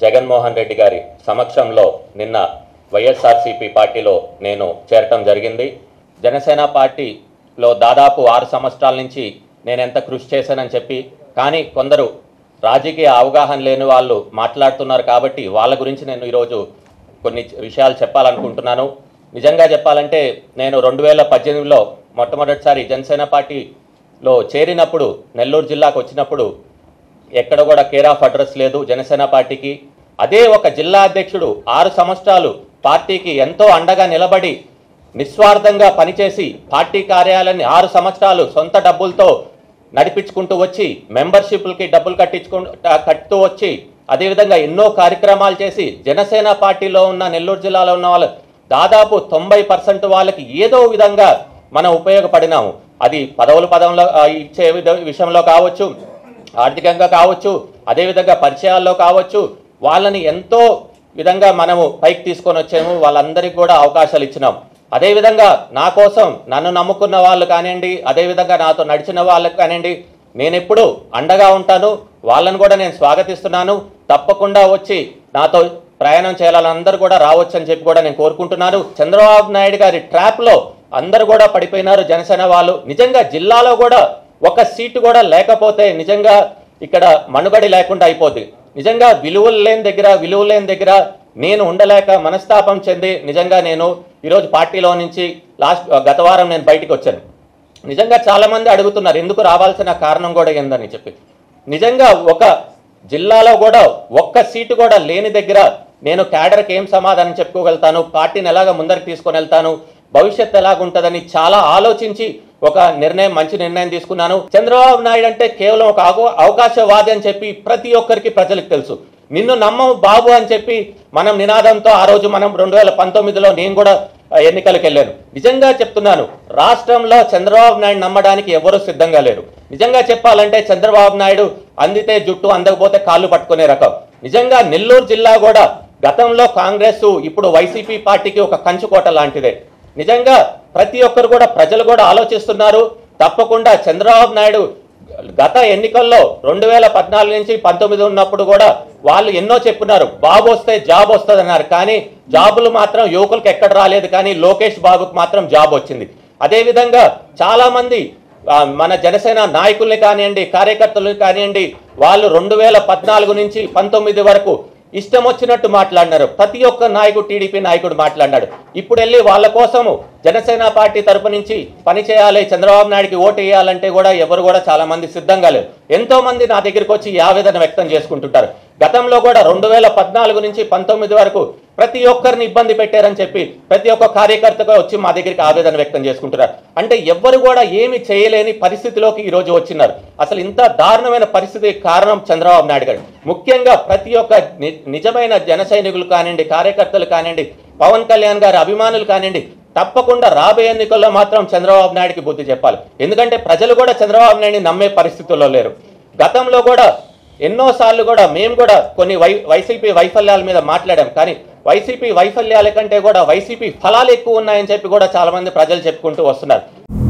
జగన్మోహన్ రెడ్డి గారి సమక్షంలో నిన్న వైఎస్ఆర్సీపీ పార్టీలో నేను చేరటం జరిగింది. జనసేన పార్టీలో దాదాపు 6 సంవత్సరాల నుంచి నేను ఎంత కృషి చేశానని చెప్పి, కానీ కొందరు రాజకీయ అవగాహన లేని వాళ్ళు మాట్లాడుతున్నారు కాబట్టి వాళ్ళ గురించి నేను ఈరోజు కొన్ని విషయాలు చెప్పాలనుకుంటున్నాను. నిజంగా చెప్పాలంటే నేను 2018లో మొట్టమొదటిసారి జనసేన పార్టీలో చేరినప్పుడు, నెల్లూరు జిల్లాకు వచ్చినప్పుడు ఎక్కడ కూడా కేర్ ఆఫ్ అడ్రస్ లేదు జనసేన పార్టీకి. అదే ఒక జిల్లా అధ్యక్షుడు 6 సంవత్సరాలు పార్టీకి ఎంతో అండగా నిలబడి నిస్వార్థంగా పనిచేసి పార్టీ కార్యాలయాన్ని 6 సంవత్సరాలు సొంత డబ్బులతో నడిపించుకుంటూ వచ్చి, మెంబర్షిప్లకి డబ్బులు కట్టుతూ వచ్చి, అదేవిధంగా ఎన్నో కార్యక్రమాలు చేసి జనసేన పార్టీలో ఉన్న నెల్లూరు జిల్లాలో ఉన్న వాళ్ళు దాదాపు 90% వాళ్ళకి ఏదో విధంగా మనం ఉపయోగపడినాము. అది పదవుల ఇచ్చే విషయంలో కావచ్చు, ఆర్థికంగా కావచ్చు, అదేవిధంగా పరిచయాల్లో కావచ్చు, వాళ్ళని ఎంతో విధంగా మనము పైకి తీసుకొని వచ్చాము. వాళ్ళందరికీ కూడా అవకాశాలు ఇచ్చినాం. అదేవిధంగా నా కోసం నన్ను నమ్ముకున్న వాళ్ళు కానివ్వండి, అదేవిధంగా నాతో నడిచిన వాళ్ళకి కానివ్వండి, నేను ఎప్పుడు అండగా ఉంటాను. వాళ్ళని కూడా నేను స్వాగతిస్తున్నాను. తప్పకుండా వచ్చి నాతో ప్రయాణం చేయాలని అందరూ కూడా రావచ్చు అని చెప్పి కూడా నేను కోరుకుంటున్నాను. చంద్రబాబు నాయుడు గారి ట్రాప్లో అందరూ కూడా పడిపోయినారు జనసేన వాళ్ళు. నిజంగా జిల్లాలో కూడా ఒక సీటు కూడా లేకపోతే నిజంగా ఇక్కడ మనుగడ లేకుండా అయిపోద్ది. నిజంగా విలువలు లేని దగ్గర నేను ఉండలేక మనస్తాపం చెంది నిజంగా నేను ఈరోజు పార్టీలో నుంచి గత వారం నేను బయటికి వచ్చాను. నిజంగా చాలామంది అడుగుతున్నారు ఎందుకు రావాల్సిన కారణం కూడా ఏందని చెప్పి. నిజంగా ఒక జిల్లాలో కూడా ఒక్క సీటు కూడా లేని దగ్గర నేను క్యాడర్కి ఏం సమాధానం చెప్పుకోగలుగుతాను, పార్టీని ఎలాగ ముందరికి తీసుకొని వెళ్తాను, భవిష్యత్తు ఎలాగుంటుందని చాలా ఆలోచించి ఒక మంచి నిర్ణయం తీసుకున్నాను. చంద్రబాబు నాయుడు అంటే కేవలం ఒక అవకాశవాది అని చెప్పి ప్రతి ఒక్కరికి ప్రజలకు తెలుసు. నిన్ను నమ్మము బాబు అని చెప్పి మనం నినాదంతో ఆ రోజు మనం 2019లో నేను కూడా ఎన్నికలకు వెళ్ళాను. నిజంగా చెప్తున్నాను, రాష్ట్రంలో చంద్రబాబు నాయుడు నమ్మడానికి ఎవరూ సిద్ధంగా లేరు. నిజంగా చెప్పాలంటే చంద్రబాబు నాయుడు అందితే జుట్టు, అందకపోతే కాళ్ళు పట్టుకునే రకం. నిజంగా నెల్లూరు జిల్లా కూడా గతంలో కాంగ్రెస్, ఇప్పుడు వైసీపీ పార్టీకి ఒక కంచుకోట లాంటిదే. నిజంగా ప్రతి ఒక్కరు కూడా ప్రజలు కూడా ఆలోచిస్తున్నారు. తప్పకుండా చంద్రబాబు నాయుడు గత ఎన్నికల్లో 2014 నుంచి 19 ఉన్నప్పుడు కూడా వాళ్ళు ఎన్నో చెప్పున్నారు, బాబు వస్తే జాబ్ వస్తుంది అన్నారు. కానీ జాబులు మాత్రం యువకులకు ఎక్కడ రాలేదు, కానీ లోకేష్ బాబుకు మాత్రం జాబ్ వచ్చింది. అదేవిధంగా చాలామంది మన జనసేన నాయకుల్ని కానివ్వండి, కార్యకర్తలు కానివ్వండి, వాళ్ళు 2014 నుంచి 19 వరకు ఇష్టం వచ్చినట్టు మాట్లాడినారు. ప్రతి ఒక్క నాయకుడు, టీడీపీ నాయకుడు మాట్లాడినాడు. ఇప్పుడు వెళ్ళి వాళ్ళ కోసము జనసేన పార్టీ తరపు నుంచి పని చేయాలి, చంద్రబాబు నాయుడికి ఓటు వేయాలంటే కూడా ఎవరు కూడా చాలా మంది సిద్ధంగా లేరు. ఎంతో మంది నా దగ్గరికి వచ్చి ఆవేదన వ్యక్తం చేసుకుంటుంటారు. గతంలో కూడా 2014 నుంచి 19 వరకు ప్రతి ఒక్కరిని ఇబ్బంది పెట్టారని చెప్పి ప్రతి ఒక్క కార్యకర్తగా వచ్చి మా దగ్గరికి ఆవేదన వ్యక్తం చేసుకుంటున్నారు. అంటే ఎవ్వరు కూడా ఏమి చేయలేని పరిస్థితిలోకి ఈరోజు వచ్చినారు. అసలు ఇంత దారుణమైన పరిస్థితి కారణం చంద్రబాబు నాయుడు గారు. ముఖ్యంగా ప్రతి ఒక్క నిజమైన జన సైనికులు కానివ్వండి, కార్యకర్తలు కానివ్వండి, పవన్ కళ్యాణ్ గారి అభిమానులు కానివ్వండి, తప్పకుండా రాబోయే ఎన్నికల్లో మాత్రం చంద్రబాబు నాయుడికి బుద్ధి చెప్పాలి. ఎందుకంటే ప్రజలు కూడా చంద్రబాబు నాయుడిని నమ్మే పరిస్థితుల్లో లేరు. గతంలో కూడా ఎన్నోసార్లు కూడా మేము కూడా కొన్ని వైసీపీ వైఫల్యాల మీద మాట్లాడాం. కానీ వైసీపీ వైఫల్యాల కంటే కూడా వైసీపీ ఫలాలు ఎక్కువ ఉన్నాయని చెప్పి కూడా చాలా మంది ప్రజలు చెప్పుకుంటూ వస్తున్నారు.